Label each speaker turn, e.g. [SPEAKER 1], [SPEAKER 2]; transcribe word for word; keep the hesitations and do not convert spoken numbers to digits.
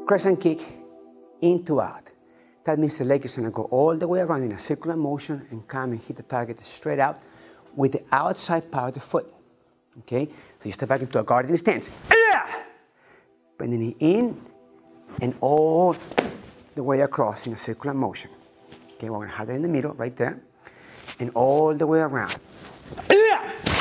[SPEAKER 1] crescent kick, into out. That means the leg is going to go all the way around in a circular motion and come and hit the target straight out with the outside part of the foot. Okay? So you step back into a guarding stance. Bending it in and all the way across in a circular motion. Okay, we're going to have it in the middle right there and all the way around.